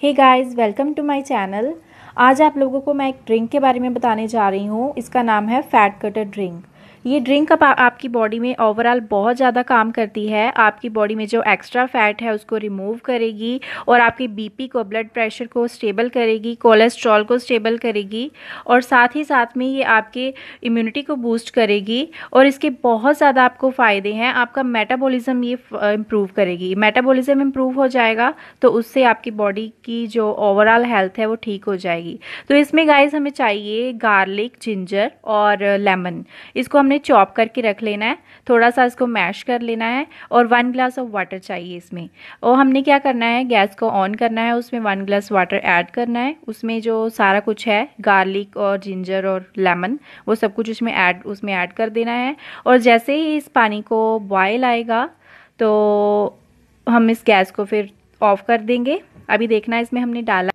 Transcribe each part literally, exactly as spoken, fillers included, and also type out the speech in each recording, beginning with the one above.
Hey guys, welcome to my channel. आज आप लोगों को मैं एक ड्रिंक के बारे में बताने जा रही हूँ। इसका नाम है फैट कटर ड्रिंक। ये ड्रिंक अब आपकी बॉडी में ओवरऑल बहुत ज़्यादा काम करती है। आपकी बॉडी में जो एक्स्ट्रा फैट है उसको रिमूव करेगी और आपके बीपी को, ब्लड प्रेशर को स्टेबल करेगी, कोलेस्ट्रॉल को स्टेबल करेगी और साथ ही साथ में ये आपके इम्यूनिटी को बूस्ट करेगी। और इसके बहुत ज़्यादा आपको फ़ायदे हैं। आपका मेटाबॉलिज्म ये इम्प्रूव करेगी। मेटाबॉलिज्म इम्प्रूव हो जाएगा तो उससे आपकी बॉडी की जो ओवरऑल हेल्थ है वो ठीक हो जाएगी। तो इसमें गाइस हमें चाहिए गार्लिक, जिंजर और लेमन। इसको हमने चॉप करके रख लेना है, थोड़ा सा इसको मैश कर लेना है और वन ग्लास ऑफ वाटर चाहिए इसमें। और हमने क्या करना है, गैस को ऑन करना है, उसमें वन ग्लास वाटर ऐड करना है। उसमें जो सारा कुछ है, गार्लिक और जिंजर और लेमन, वो सब कुछ उसमें ऐड उसमें ऐड कर देना है। और जैसे ही इस पानी को बॉयल आएगा तो हम इस गैस को फिर ऑफ कर देंगे। अभी देखना है इसमें हमने डाला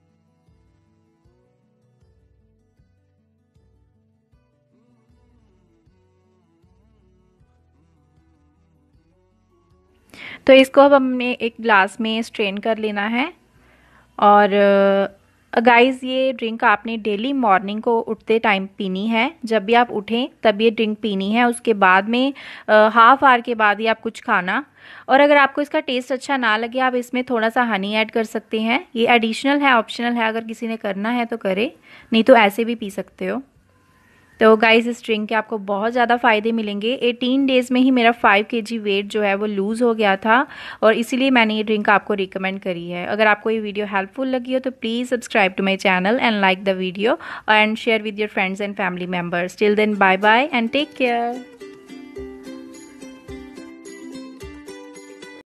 तो इसको अब हमने एक ग्लास में स्ट्रेन कर लेना है। और गाइस ये ड्रिंक आपने डेली मॉर्निंग को उठते टाइम पीनी है। जब भी आप उठें तब ये ड्रिंक पीनी है। उसके बाद में हाफ आवर के बाद ही आप कुछ खाना। और अगर आपको इसका टेस्ट अच्छा ना लगे, आप इसमें थोड़ा सा हनी ऐड कर सकते हैं। ये एडिशनल है, ऑप्शनल है। अगर किसी ने करना है तो करे, नहीं तो ऐसे भी पी सकते हो। तो गाइस इस ड्रिंक के आपको बहुत ज़्यादा फ़ायदे मिलेंगे। एटीन डेज़ में ही मेरा फाइव केजी वेट जो है वो लूज़ हो गया था और इसीलिए मैंने ये ड्रिंक आपको रिकमेंड करी है। अगर आपको ये वीडियो हेल्पफुल लगी हो तो please subscribe to my channel and like the video and share with your friends and family members. Till then bye bye and take care.